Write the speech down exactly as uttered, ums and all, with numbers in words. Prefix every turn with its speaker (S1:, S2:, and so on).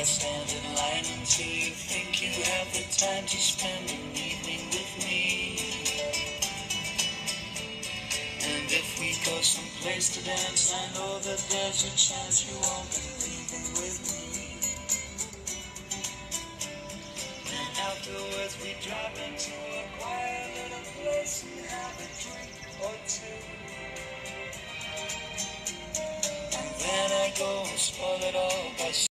S1: stand in line until you think you have the time to spend an evening with me. And if we go someplace to dance, I know that there's a chance you won't be leaving with me. And afterwards we drop into a quiet little place and have a drink or two. And then I go and spoil it all by